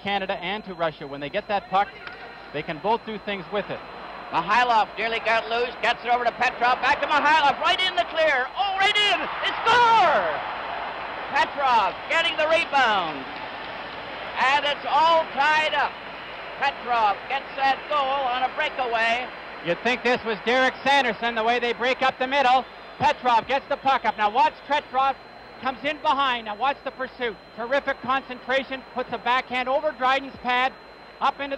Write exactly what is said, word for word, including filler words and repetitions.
Canada and to Russia. When they get that puck, they can both do things with it. Mihailov nearly got loose, gets it over to Petrov, back to Mihailov, right in the clear. Oh, right in! They score! Petrov getting the rebound. And it's all tied up. Petrov gets that goal on a breakaway. You'd think this was Derek Sanderson, the way they break up the middle. Petrov gets the puck up. Now watch Petrov, comes in behind. Now watch the pursuit. Terrific concentration, puts a backhand over Dryden's pad, up into